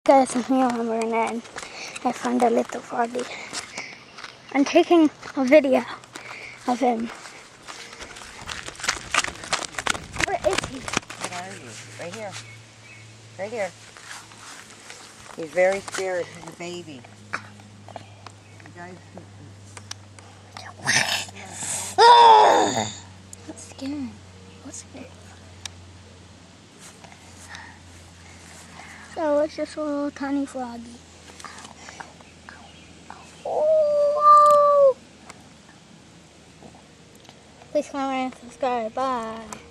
Guys, it's me, and then I found a little froggy. I'm taking a video of him. Where is he? Where are you? Right here. Right here. He's very scared. He's a baby. You guys... That's scary. What's scary? So it's just a little tiny froggy. Oh! Please comment and subscribe. Bye.